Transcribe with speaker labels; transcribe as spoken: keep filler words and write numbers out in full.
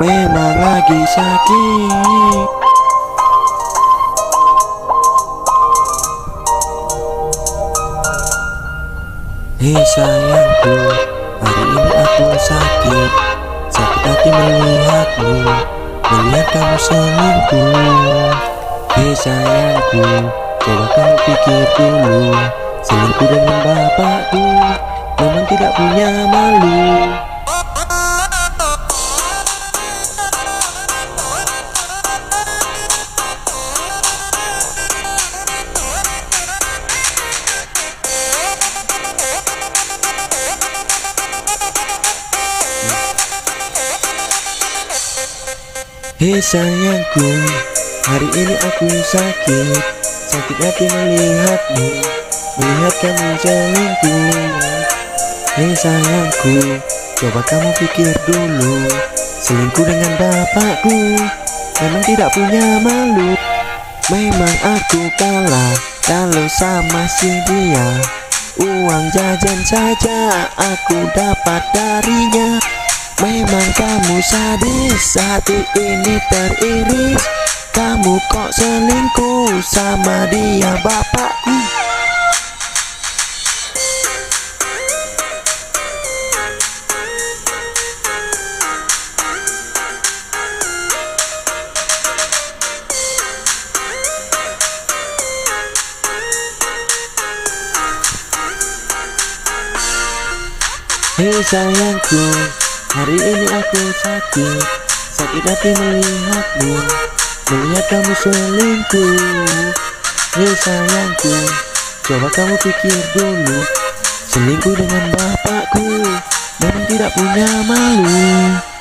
Speaker 1: memang lagi sakit. Hei sayangku, hari ini aku sakit. Sakit hati melihatmu, melihat kamu selingkuh. Hei sayangku, coba kamu pikir dulu. Selingkuh dengan bapakku, memang tidak punya malu. Hei sayangku, hari ini aku sakit. Sakit hati melihatmu, melihat kamu selingkuh. Hei sayangku, coba kamu pikir dulu. Selingkuh dengan bapakku, memang tidak punya malu. Memang aku kalah kalau sama si dia. Uang jajan saja aku dapat darinya. Memang kamu sadis, hati ini teriris. Kamu kok selingkuh sama dia bapakku. Hei sayangku, hari ini aku sakit. Sakit hati melihatmu, melihat kamu selingkuh. Hei sayangku, coba kamu pikir dulu. Selingkuh dengan bapakku, memang tidak punya malu.